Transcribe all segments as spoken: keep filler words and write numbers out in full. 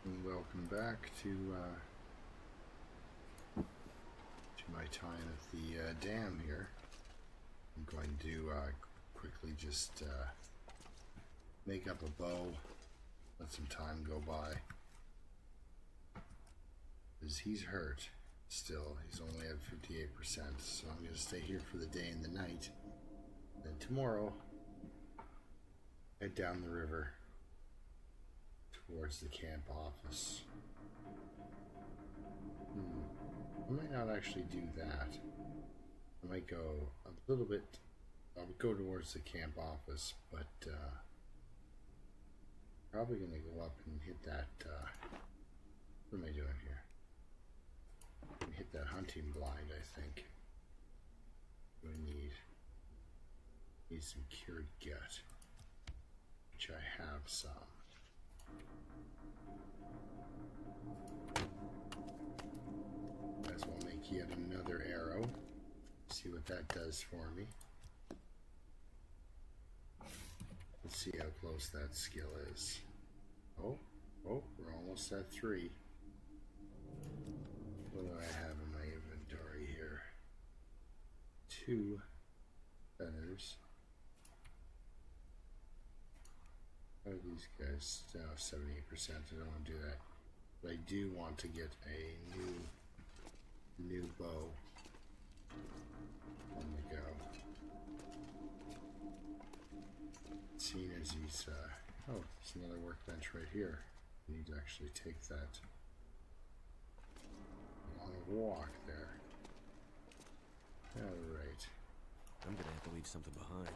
and welcome back to uh, to my time at the uh, dam here. I'm going to uh, quickly just uh, make up a bow, let some time go by, because he's hurt still. He's only at fifty-eight percent, so I'm going to stay here for the day and the night. Then tomorrow, head down the river towards the camp office. Hmm. I might not actually do that. I might go a little bit, I would go towards the camp office, but uh, probably going to go up and hit that, uh, what am I doing here? Hit that hunting blind, I think. We need, need some cured gut, which I have some. Might as well make yet another arrow. See what that does for me. Let's see how close that skill is. Oh, oh, we're almost at three. What do I have in my inventory here? Two feathers. How are these guys? No, seventy-eight percent. I don't want to do that. But I do want to get a new, new bow on the go. Seeing as he's, uh, oh, there's another workbench right here. I need to actually take that on a walk there. Alright. I'm gonna have to leave something behind.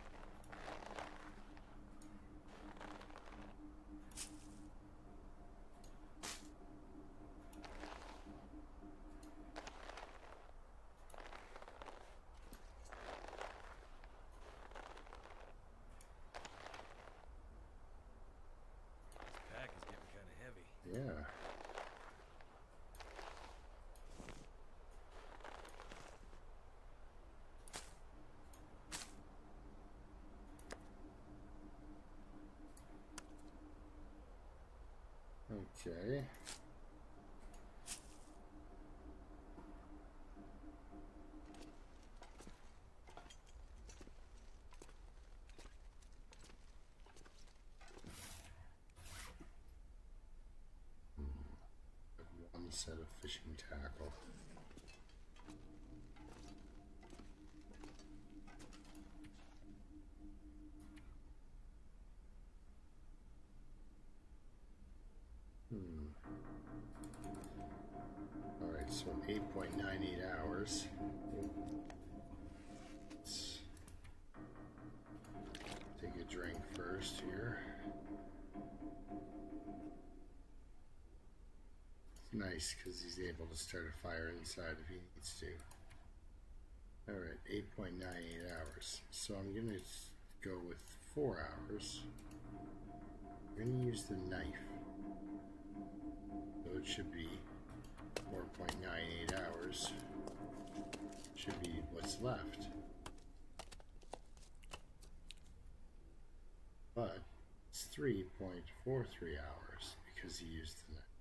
Yeah. Okay. One set of fishing tackle. Hmm. Alright, so eight point nine eight hours. Let's take a drink first here. Nice, because he's able to start a fire inside if he needs to. Alright, eight point nine eight hours. So I'm going to go with four hours. I'm going to use the knife. So it should be four point nine eight hours. Should be what's left. But it's three point four three hours because he used the knife.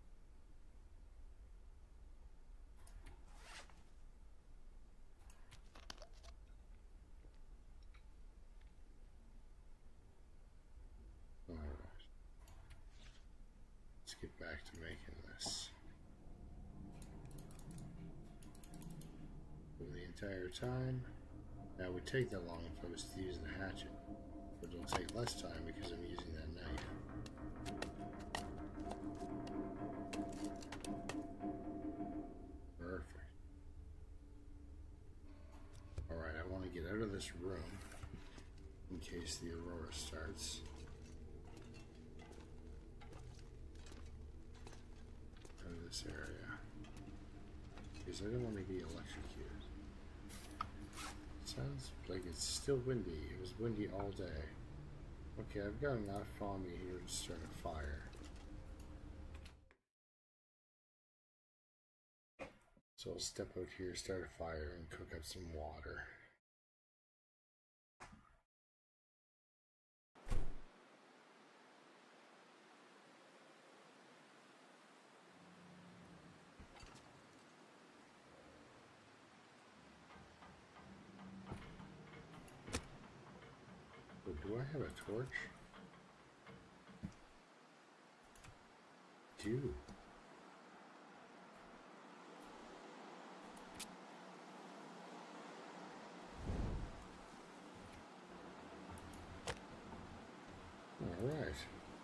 Get back to making this. For the entire time. Now it would take that long if I was to use the hatchet, but it'll take less time because I'm using that knife. Perfect. Alright, I want to get out of this room in case the aurora starts. This area because I don't want to be electrocuted. Sounds like it's still windy. It was windy all day. Okay, I've got enough on me here to start a fire. So I'll step out here, start a fire, and cook up some water. Do I have a torch? I do. All right.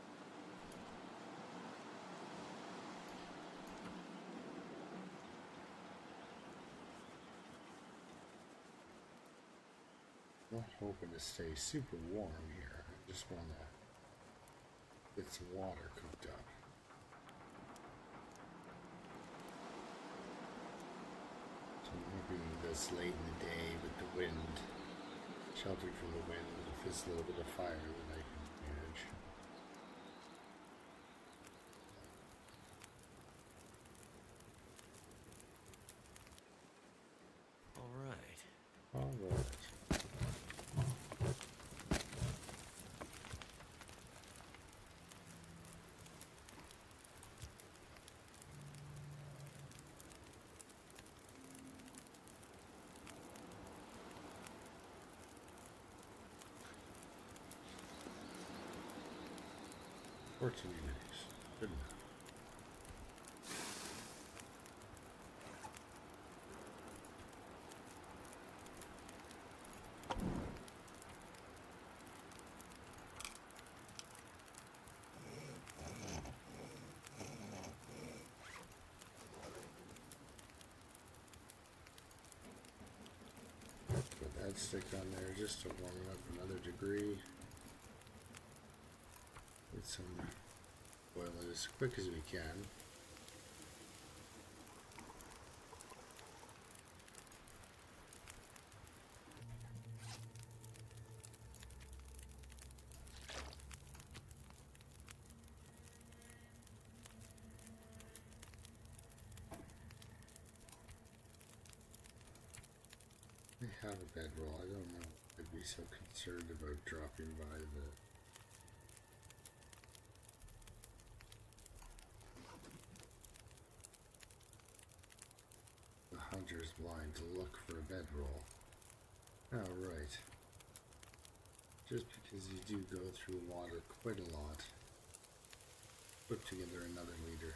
Not hoping to stay super warm here. I just want to get some water cooked up. So I'm hoping this late in the day with the wind, sheltered from the wind, if it's a little bit of fire that I can manage. All right. All right. fourteen minutes. Good enough. Put that stick on there just to warm it up another degree. Get some boil it as quick as we can. I have a bedroll. I don't know. I'd be so concerned about dropping by the the hunter's blind to look for a bedroll. Oh, right. Just because you do go through water quite a lot. Put together another leader.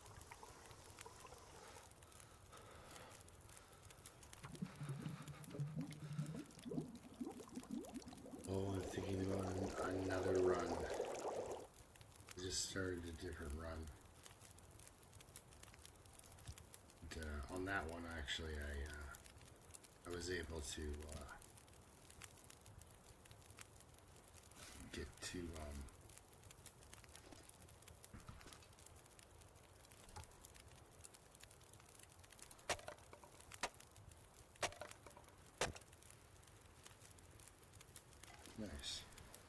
Oh, I'm thinking about an, another run. I just started a different run. But, uh, on that one, actually, I uh, I was able to uh, get to um, nice.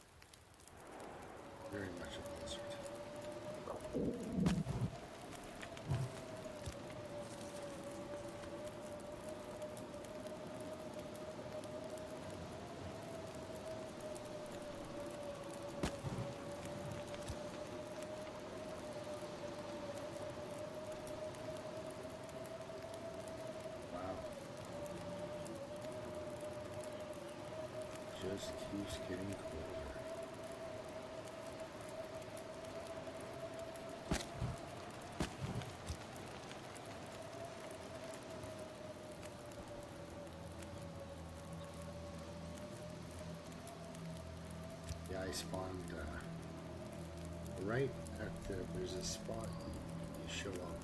Very much a blizzard. Wow. Just keeps getting colder. Yeah, I spawned uh, right at the, there's a spot you, you show up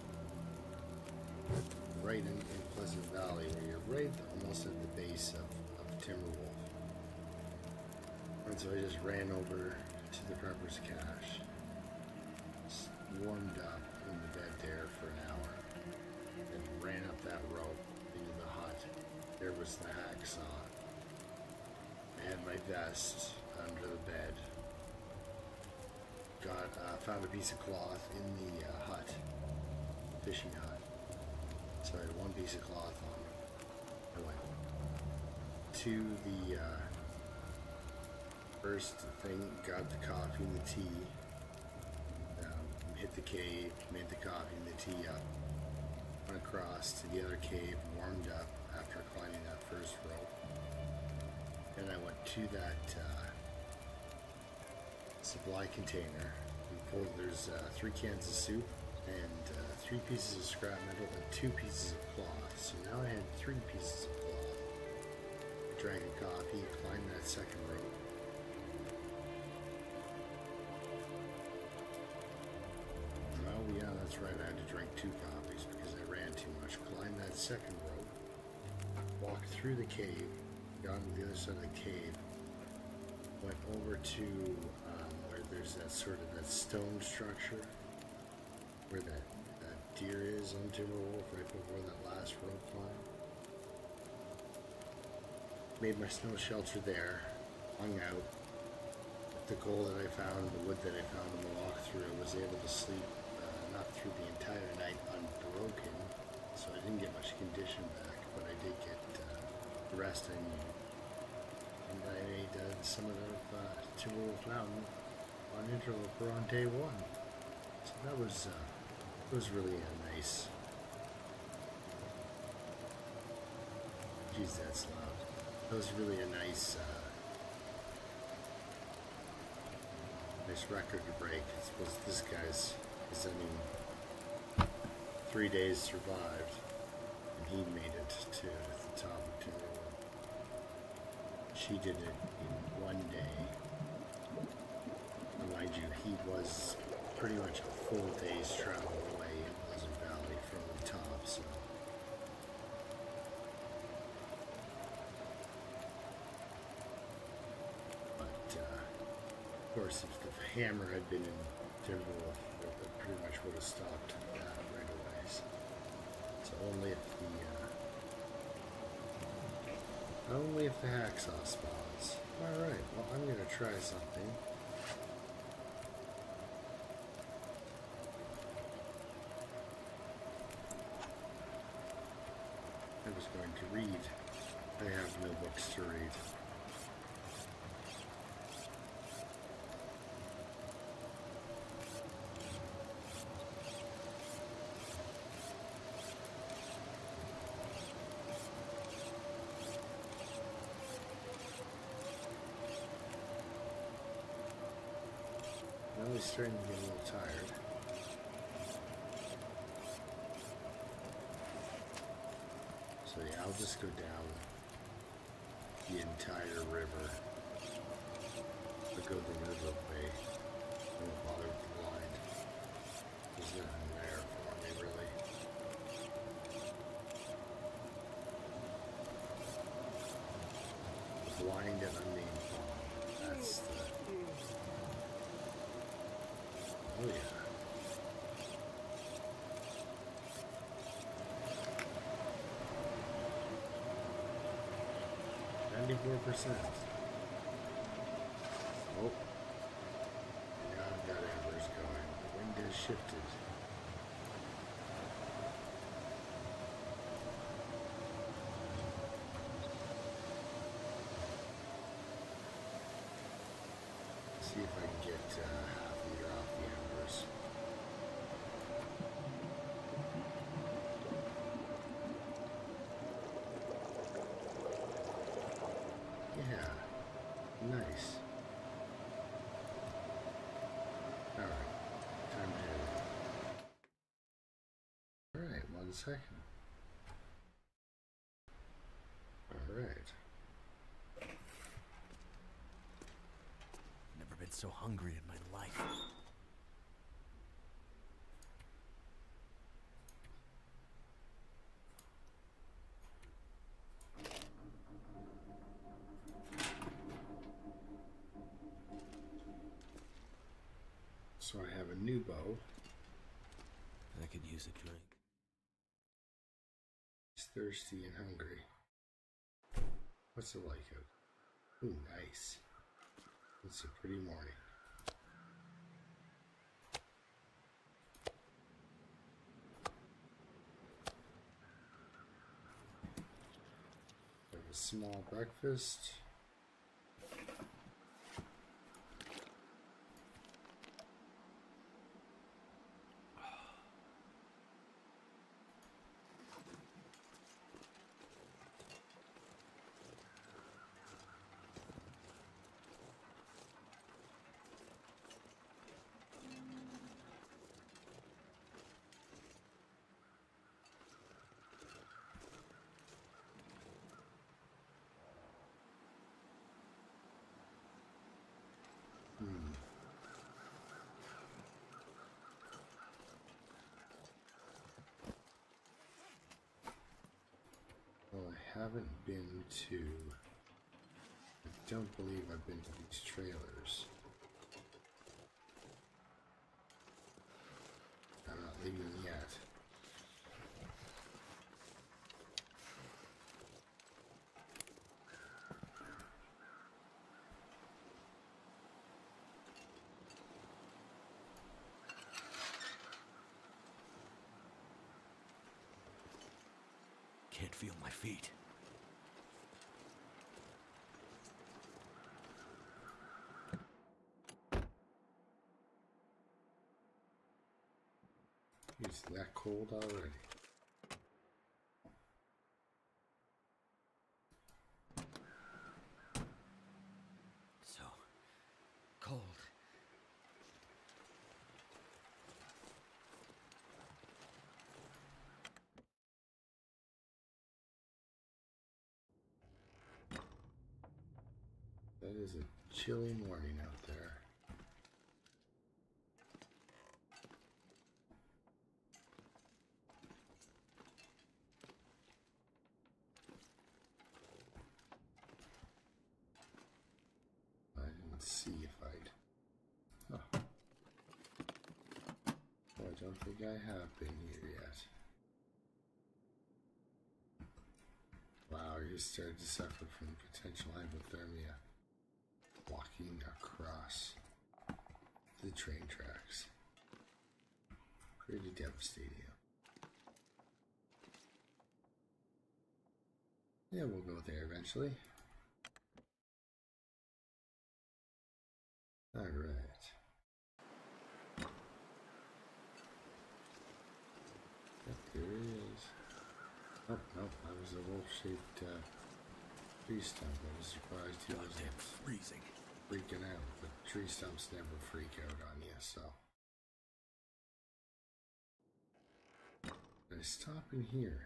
right in, in Pleasant Valley where you're right almost at the base of, of Timberwolf. And so I just ran over to the Prepper's Cache, just warmed up in the bed there for an hour, and ran up that rope into the hut. There was the hacksaw. I had my vest under the bed. Got uh, found a piece of cloth in the uh, hut, fishing hut. So I had one piece of cloth on. I went to the uh, first thing, got the coffee and the tea. Um, hit the cave, made the coffee and the tea up. Went across to the other cave, warmed up after climbing that first rope. Then I went to that uh, supply container. We pulled, there's uh, three cans of soup and uh, three pieces of scrap metal and two pieces of cloth. So now I had three pieces of cloth. I drank a coffee, climbed that second rope. Well, yeah, that's right. I had to drink two coffees because I ran too much. Climbed that second rope, walked through the cave, got on the other side of the cave, went over to um, where there's that sort of that stone structure where that, that deer is on Timberwolf right before that last rope climb. Made my snow shelter there, hung out. With the coal that I found, the wood that I found in the walkthrough, I was able to sleep uh, not through the entire night unbroken, so I didn't get much condition back, but I did get uh, the rest I needed. And I made uh, the summit of uh, Timberwolf Mountain on interloper on day one. So that was uh, it was really a nice. Geez, that's loud. That was really a nice, uh, nice record to break. I suppose this guy's, is, I mean, three days survived, and he made it to the top of Timberwolf. She did it in one day. And mind you, he was pretty much a full day's travel away in Pleasant Valley from the top, so. But, uh, of course, if the hammer had been in Timberwolf, it pretty much would have stopped that right away. So, so only if the, uh, only if the hacksaw spawns. Alright, well, I'm going to try something. I was going to read. I have no books to read. Now he's starting to get a little tired. So yeah, I'll just go down the entire river. I'll go the river way. I won't bother with the blind. There's nothing there for me, really. The blind and unnamed fawn. That's the... Oh yeah. ninety-four percent. Oh. Now I've got embers going. The wind has shifted. See if I can get uh, half a meter off the embers. Yeah, nice. Alright, time to... Alright, one second. Alright. Never been so hungry in my life. So I have a new bow. I could use a drink. He's thirsty and hungry. What's it like out? Ooh, nice. It's a pretty morning. Have a small breakfast. haven't been to... I don't believe I've been to these trailers. I'm not leaving yet. Can't feel my feet. It's that cold already. So cold. That is a chilly morning out there. I didn't see if I'd... Oh. Well, I don't think I have been here yet. Wow, you started to suffer from potential hypothermia walking across the train tracks. Pretty devastating. Yeah, we'll go there eventually. All right. Yep, there he is. Oh, no, that was a wolf-shaped uh, tree stump. I was surprised he wasn't Goddamn freezing. freaking out, but tree stumps never freak out on you, so. I stop in here.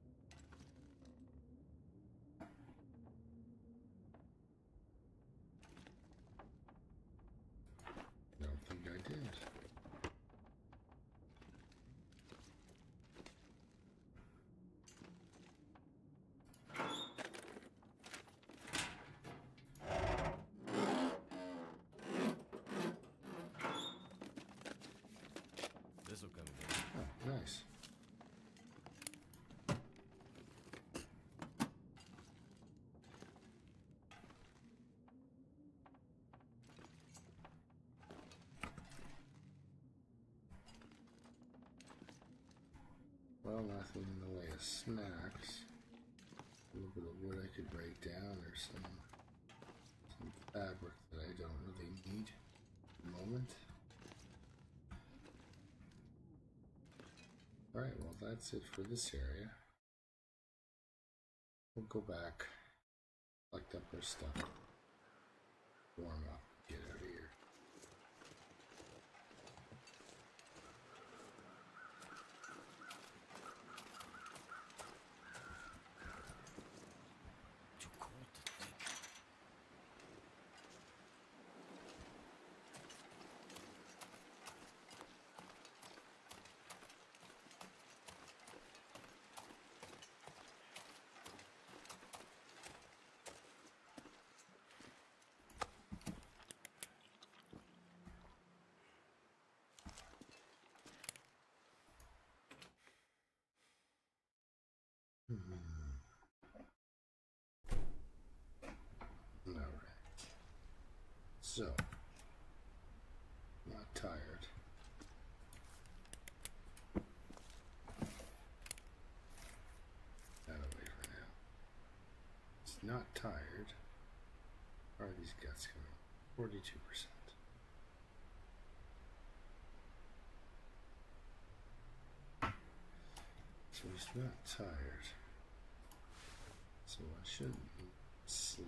Don't think I did. This'll come again. Oh, nice. Well, nothing in the way of snacks. A little bit of wood I could break down, or some, some fabric that I don't really need at the moment. Alright, well that's it for this area. We'll go back, collect up our stuff, warm up, get out of here. Too cold to think. Alright. So, not tired. That away for now. It's not tired. How are these guts coming? forty-two percent. So he's not tired. So I shouldn't sleep.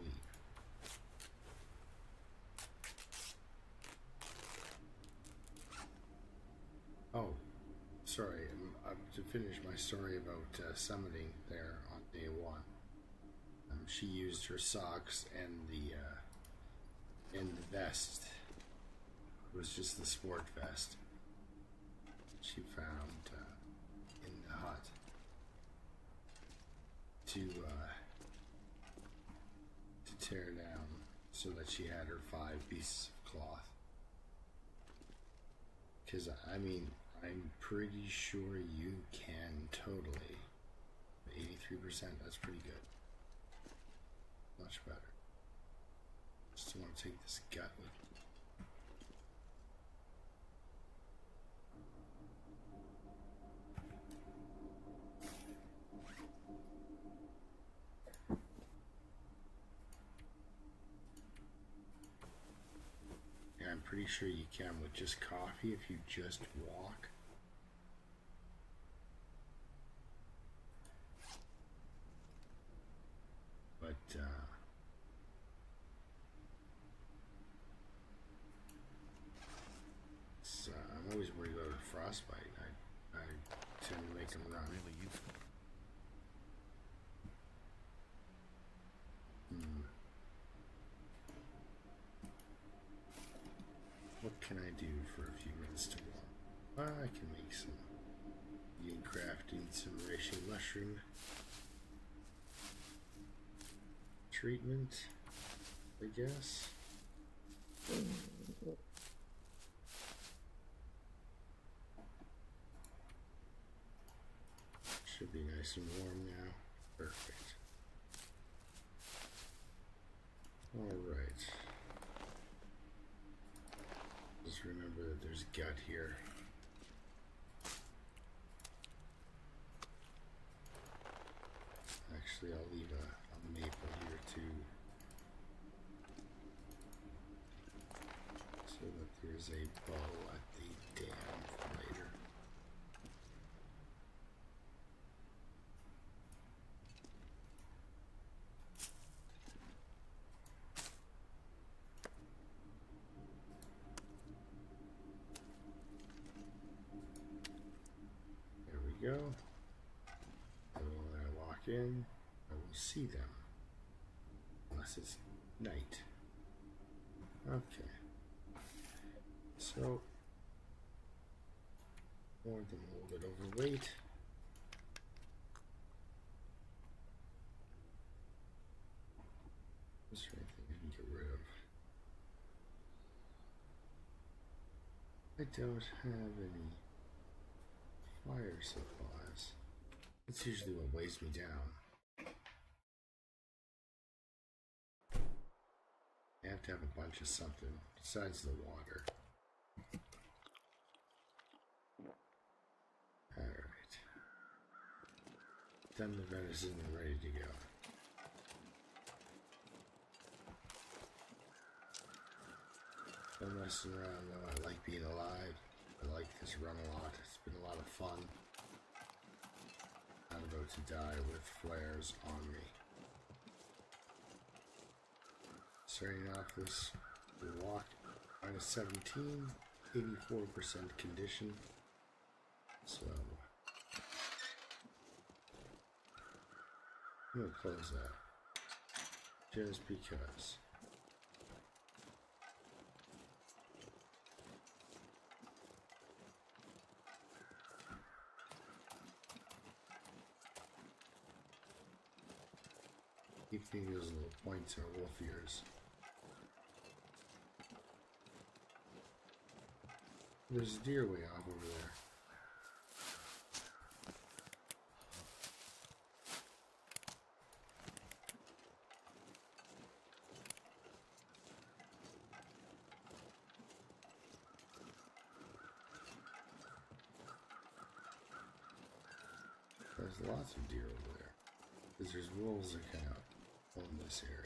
Oh, sorry. I'm, I'm to finish my story about uh, summoning there on day one. Um, she used her socks and the uh, and the vest. It was just the sport vest she found uh, in the hut to uh, tear down so that she had her five pieces of cloth. Because, I mean, I'm pretty sure you can totally. eighty-three percent, that's pretty good. Much better. Just want to take this gut with me. Yeah, I'm pretty sure you can with just coffee if you just walk. But, uh, it's, uh, I'm always worried about a frostbite. I, I tend to make them run. Really useful. Hmm. What can I do for a few minutes to warm? Well, I can make some eating crafting, some reishi mushroom treatment, I guess. Should be nice and warm now. Perfect. Alright. Just remember that there's gut here. Actually, I'll leave a, a maple here too. So that there's a bow at the dam for later. There we go. And when I walk in, I will see them. Unless it's night. Okay. So, more than a little bit overweight. Is there anything I can get rid of? I don't have any fire supplies. That's usually what weighs me down. I have to have a bunch of something besides the water. Alright. Done the venison and ready to go. Don't mess around though. I like being alive. I like this run a lot. It's been a lot of fun. I'm about to die with flares on me. Starting off this walk, minus seventeen, eighty-four percent condition. So, I'm going to close that. Just because. Keep thinking those little points are wolf ears. There's a deer way off over there. There's lots of deer over there. Because there's wolves that kind of own this area.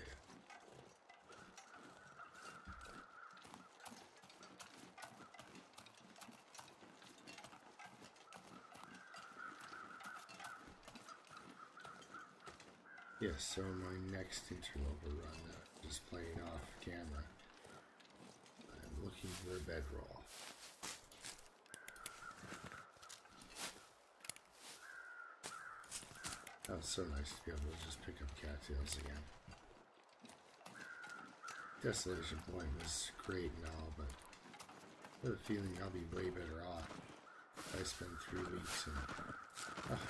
Yes, so my next interloper run, uh, just playing off camera, I'm looking for a bedroll. Oh, it's so nice to be able to just pick up cattails again. Desolation Point was great and all, but I have a feeling I'll be way better off if I spend three weeks and...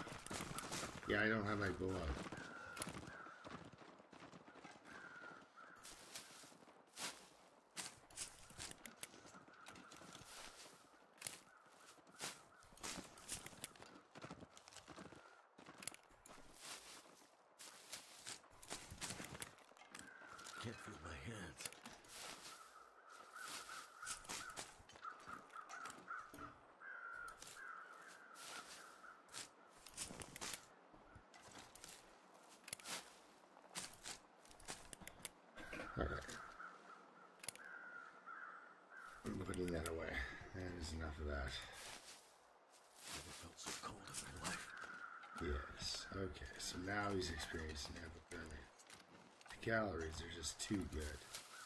Oh, yeah, I don't have my bow out. is enough of that. Never felt so cold in my life. Yes. Okay, so now he's experiencing hypothermia. The calories are just too good.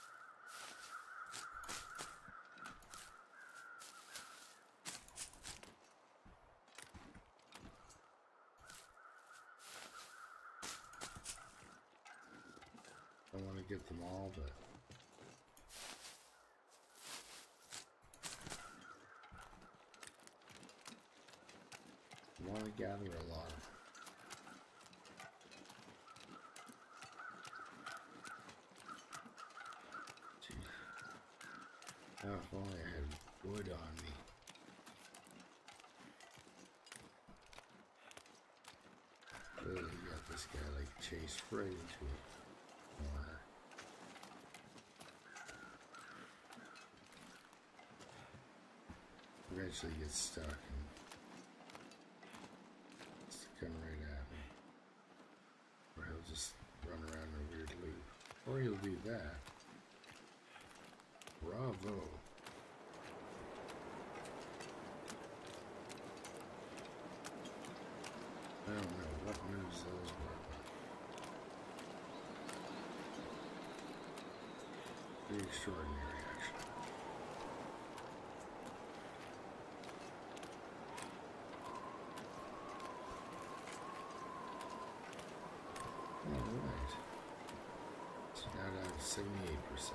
I want to get them all, but I want to gather a lot of them. Gee. Oh, if only I had wood on me. Clearly got this guy like chased right into it. Eventually gets stuck and it's coming right at me. Or he'll just run around in a weird loop. Or he'll do that. Bravo. I don't know what moves those were. Pretty extraordinary, actually. Alright. So now down to seventy-eight percent.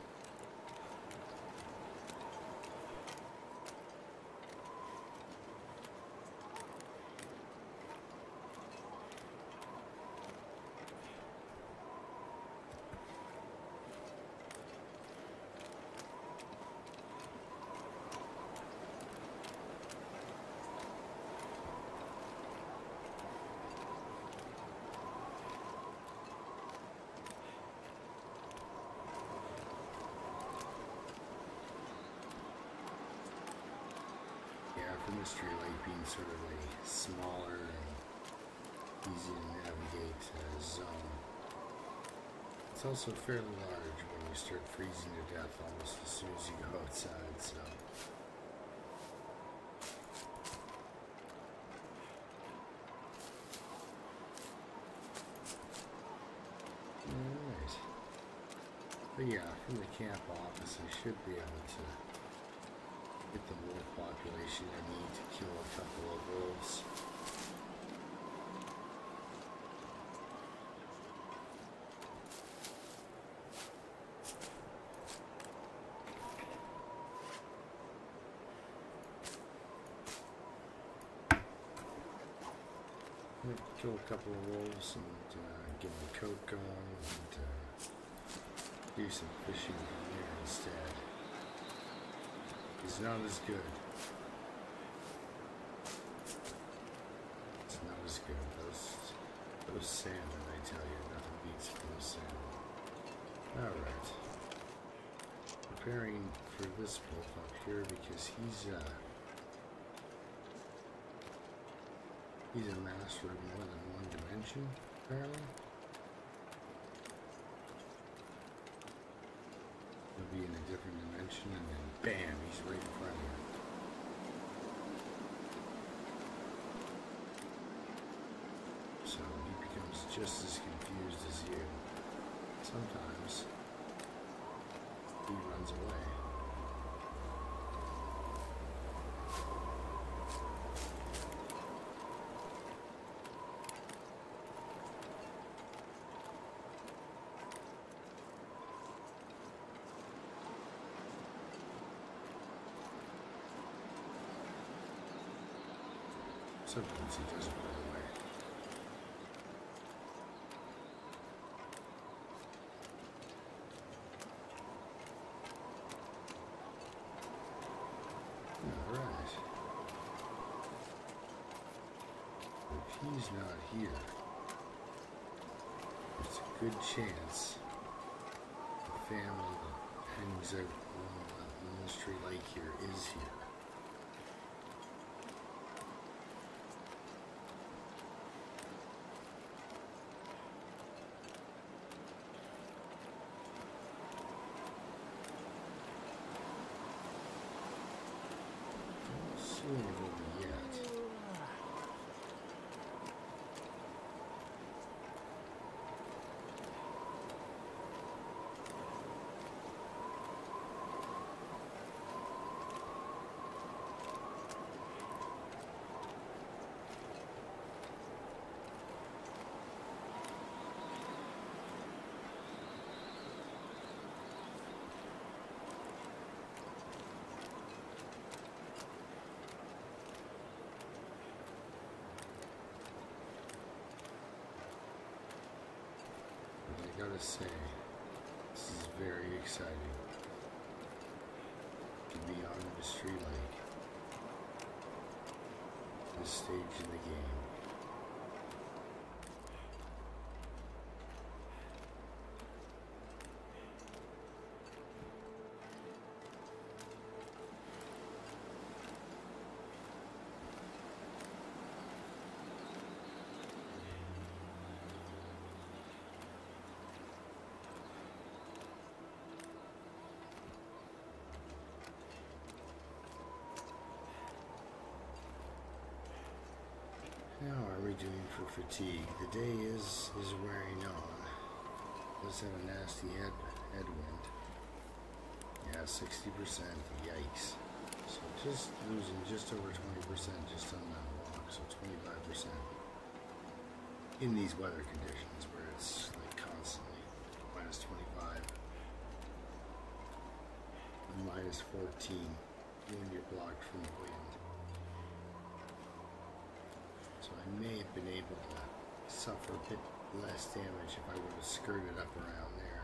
For Mystery Lake being sort of a smaller and easy to navigate uh, zone, it's also fairly large when you start freezing to death almost as soon as you go outside, so alright. But yeah, from the camp office I should be able to get the wolf population I need to kill a couple of wolves. Kill a couple of wolves and uh, get my coat going and uh, do some fishing from here instead. It's not as good. It's not as good. Those, those salmon, I tell you, nothing beats those salmon. Alright. Preparing for this wolf up here because he's, uh, he's a master of more than one dimension, apparently. He'll be in a different dimension and then bam, he's right in front of you. So he becomes just as confused as you. Sometimes he runs away. Sometimes he doesn't run away. Alright. If he's not here, there's a good chance the family that hangs out on the Mystery Lake here is here. gotta say, this is very exciting to be on Mystery Lake, this stage in the game. How are we doing for fatigue? The day is is wearing on. Let's have a nasty head headwind. Yeah, sixty percent. Yikes. So just losing just over twenty percent just on that walk. So twenty-five percent in these weather conditions where it's like constantly minus twenty-five and minus fourteen when you're blocked from the wind. So I may have been able to suffer a bit less damage if I would have skirted up around there.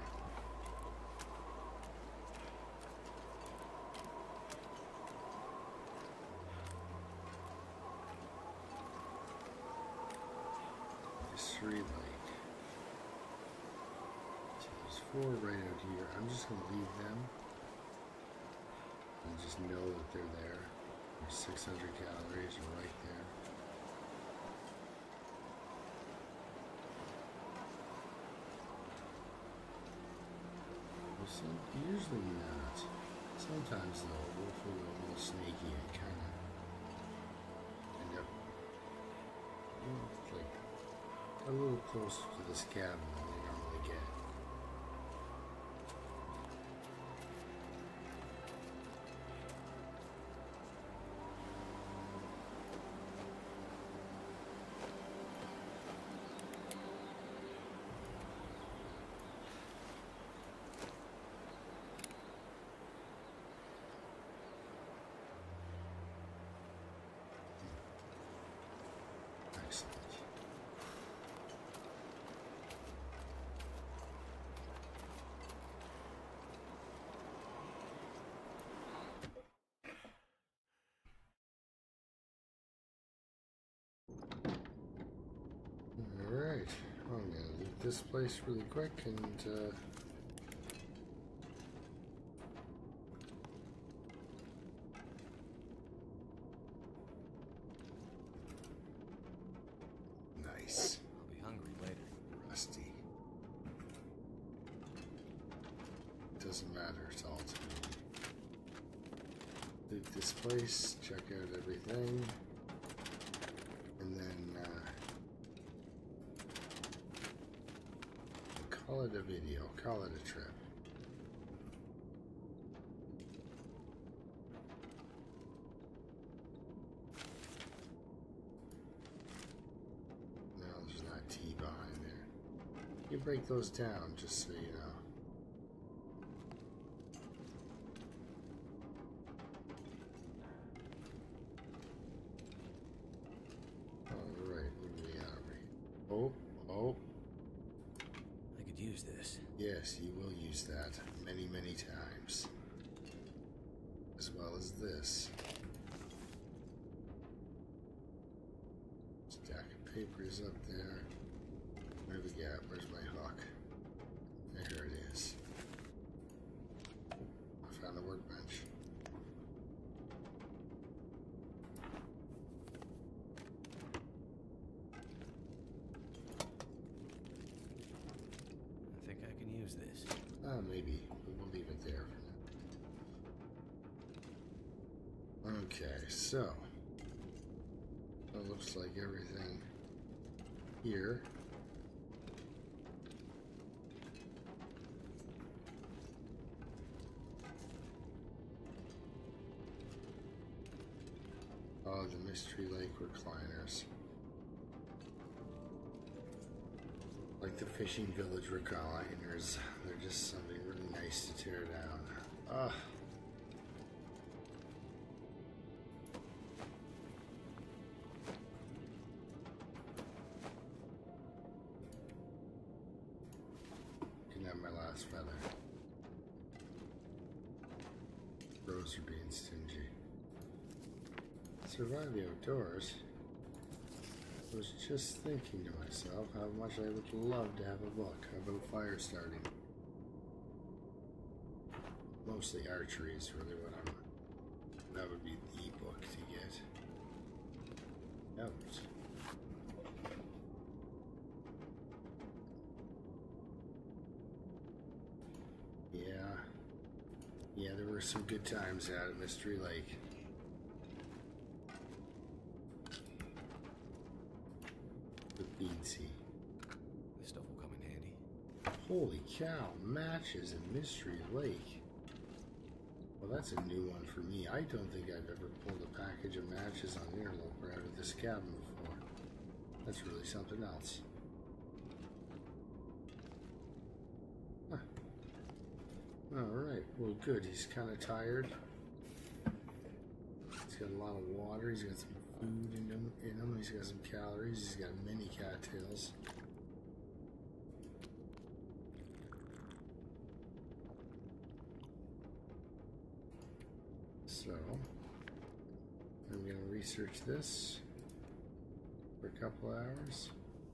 Mystery Lake. So there's four right out here. I'm just going to leave them and just know that they're there. There's six hundred calories right there. Some, usually not. Sometimes though, we'll feel a little snaky and kind of end up you know, like a little closer to this cabin than we normally get. Excellent. Alright, I'm going to leave this place really quick and uh, nice. I'll be hungry later. Rusty. Doesn't matter, it's all to me. Leave this place, check out everything, and then uh, call it a video, call it a trip. No, there's not T behind there. You break those down, just so you know. Alright, where we are we? Oh, oh. I could use this. Yes, you will use that many, many times. As well as this. Stack of papers up there. Where we got? Where's my hook? There it is. I found a workbench. I think I can use this. Ah, maybe. We'll leave it there for now. Okay, so it looks like everything here oh, the Mystery Lake recliners. Like the Fishing Village recliners. They're just something really nice to tear down. Ah. my last feather. Rose, you're being stingy. Survive the outdoors. I was just thinking to myself how much I would love to have a book about fire starting. Mostly archery is really what I'm. That would be the book to get. Out. Yeah. Yeah, there were some good times out at Mystery Lake. With Beansy. This stuff will come in handy. Holy cow, matches in Mystery Lake. Well, that's a new one for me. I don't think I've ever pulled a package of matches on Interloper out of this cabin before. That's really something else. Huh. Alright, well good. He's kind of tired. He's got a lot of water. He's got some food in him. In him. He's got some calories. He's got many cattails. So, I'm going to research this for a couple hours.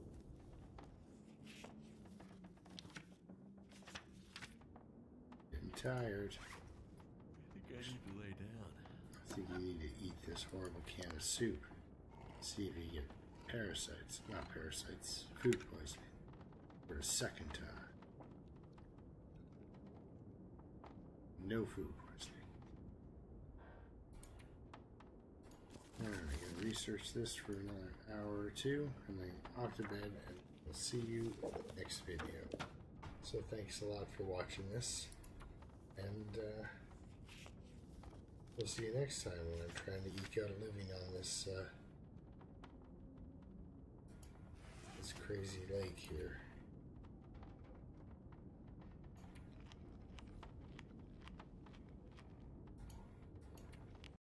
Getting tired. I think I need to lay down. I think you need to eat this horrible can of soup. See if you get parasites. Not parasites, food poisoning. For a second time. No food poisoning. Alright, I'm gonna research this for another hour or two, and then off to bed, and we'll see you next video. So thanks a lot for watching this, and uh, we'll see you next time when I'm trying to eke out a living on this uh, this crazy lake here.